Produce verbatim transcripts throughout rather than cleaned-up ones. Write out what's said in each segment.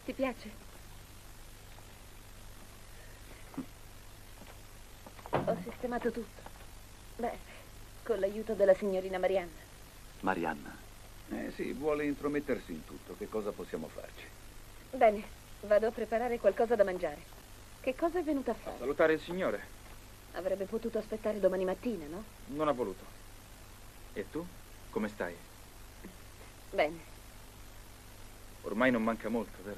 Ti piace? Ho sistemato tutto. Beh, con l'aiuto della signorina Marianna. Marianna? Eh sì, vuole intromettersi in tutto. Che cosa possiamo farci? Bene, vado a preparare qualcosa da mangiare. Che cosa è venuta a fare? Salutare il signore. Avrebbe potuto aspettare domani mattina, no? Non ha voluto. E tu? Come stai? Bene. Ormai non manca molto, vero?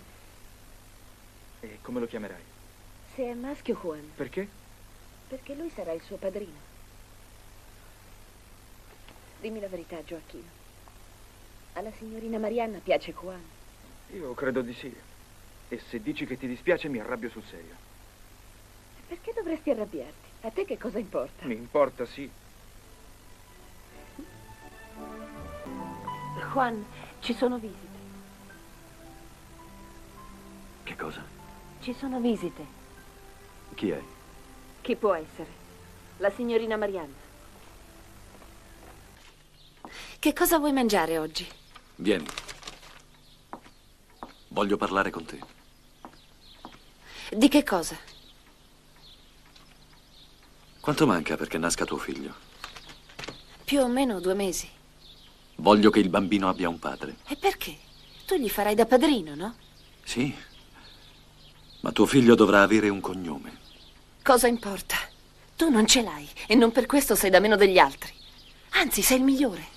E come lo chiamerai? Se è maschio, Juan. Perché? Perché lui sarà il suo padrino. Dimmi la verità, Gioacchino. Alla signorina Marianna piace Juan? Io credo di sì. E se dici che ti dispiace mi arrabbio sul serio. Perché dovresti arrabbiarti? A te che cosa importa? Mi importa, sì. Juan, ci sono visite. Che cosa? Ci sono visite. Chi è? Chi può essere? La signorina Marianna. Che cosa vuoi mangiare oggi? Vieni. Voglio parlare con te. Di che cosa? Quanto manca perché nasca tuo figlio? Più o meno due mesi. Voglio che il bambino abbia un padre. E perché? Tu gli farai da padrino, no? Sì, ma tuo figlio dovrà avere un cognome. Cosa importa? Tu non ce l'hai e non per questo sei da meno degli altri. Anzi, sei il migliore.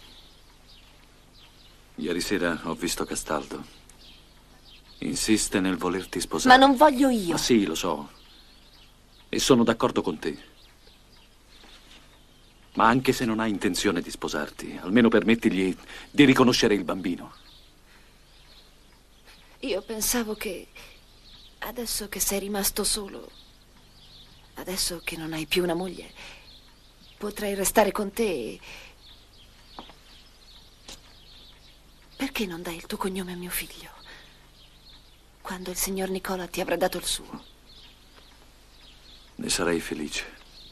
Ieri sera ho visto Castaldo. Insiste nel volerti sposare. Ma non voglio io. Ma sì, lo so. E sono d'accordo con te. Ma anche se non hai intenzione di sposarti, almeno permettigli di riconoscere il bambino. Io pensavo che adesso che sei rimasto solo, adesso che non hai più una moglie, potrei restare con te e... Perché non dai il tuo cognome a mio figlio? Quando il signor Nicola ti avrà dato il suo. Ne sarei felice.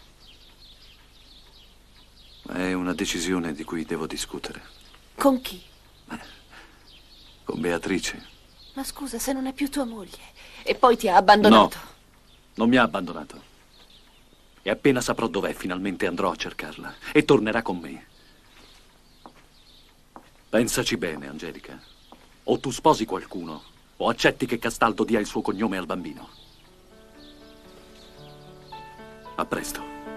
Ma è una decisione di cui devo discutere. Con chi? Eh, con Beatrice. Ma scusa, se non è più tua moglie e poi ti ha abbandonato. No, non mi ha abbandonato. E appena saprò dov'è, finalmente andrò a cercarla. E tornerà con me. Pensaci bene, Angelica. O tu sposi qualcuno, o accetti che Castaldo dia il suo cognome al bambino. A presto.